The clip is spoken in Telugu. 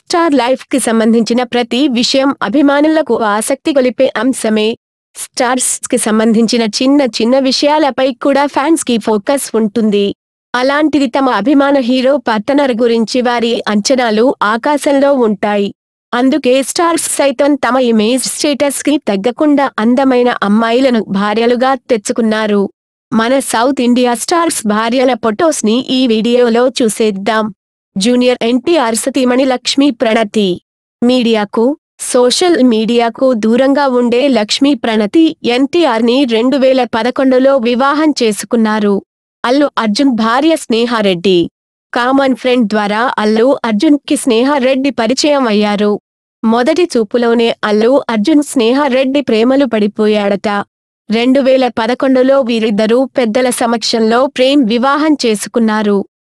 స్టార్ లైఫ్ కి సంబంధించిన ప్రతి విషయం అభిమానులకు ఆసక్తి గొలిపే అంశమే. స్టార్స్ కి సంబంధించిన చిన్న చిన్న విషయాలపై కూడా ఫ్యాన్స్ కి ఫోకస్ ఉంటుంది. అలాంటిది తమ అభిమాన హీరో పార్ట్నర్ గురించి వారి అంచనాలు ఆకాశంలో ఉంటాయి. అందుకే స్టార్స్ సైతం తమ ఇమేజ్ స్టేటస్ కి తగ్గకుండా అందమైన అమ్మాయిలను భార్యలుగా తెచ్చుకున్నారు. మన సౌత్ ఇండియా స్టార్స్ భార్యల ఫొటోస్ ని ఈ వీడియోలో చూసేద్దాం. జూనియర్ ఎన్టీఆర్ సతీమణి లక్ష్మీ ప్రణతి. మీడియాకు, సోషల్ మీడియాకు దూరంగా ఉండే లక్ష్మీ ప్రణతి ఎన్టీఆర్ ని 2011లో వివాహం చేసుకున్నారు. అల్లు అర్జున్ భార్య స్నేహారెడ్డి. కామన్ ఫ్రెండ్ ద్వారా అల్లు అర్జున్ కి స్నేహారెడ్డి పరిచయం అయ్యారు. మొదటి చూపులోనే అల్లు అర్జున్ స్నేహారెడ్డి ప్రేమలు పడిపోయాడట. 2011లో వీరిద్దరూ పెద్దల సమక్షంలో ప్రేమ్ వివాహం చేసుకున్నారు.